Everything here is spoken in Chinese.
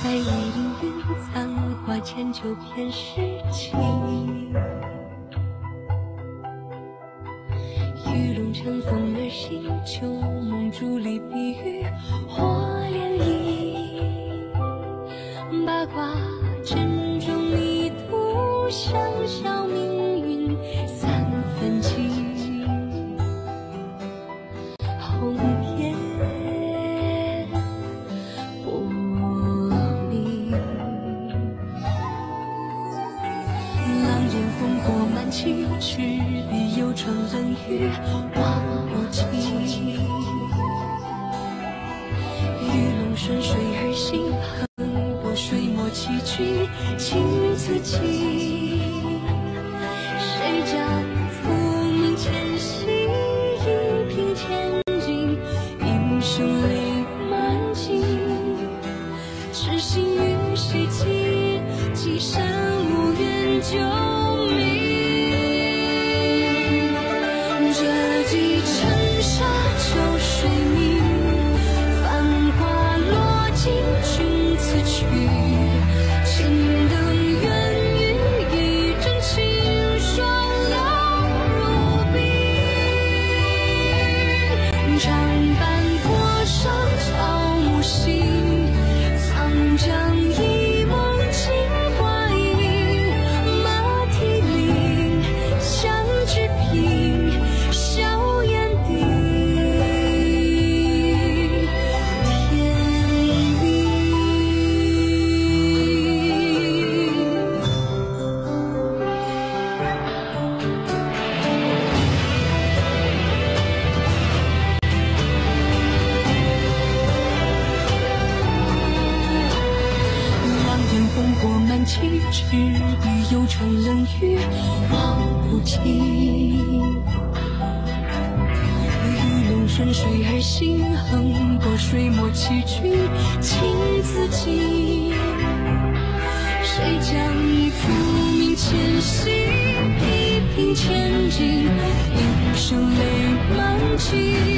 白衣凌云，残花间就偏诗情。玉龙乘风而行，旧梦伫立碧玉或涟漪。八卦阵中一途，想笑命运三分情。红叶薄命，狼烟烽火满旗，赤壁幽窗冷雨望不尽。玉龙顺水而行，横波水墨崎岖，情自己。谁将浮名前夕，一平千金，英雄泪满襟。痴心与谁寄，寄身无缘救命。这几尘沙旧水明，繁华落尽君此去。青灯远与一阵清霜老如冰。长坂坡上草木新，长江一梦惊花影。马蹄铃，相知平，硝烟顶。天明。狼烟烽火满旗，赤壁幽窗冷雨望不尽。玉龙顺水而行，横波水墨崎岖，情自己。谁将浮名前夕，一平千金，英雄泪满襟。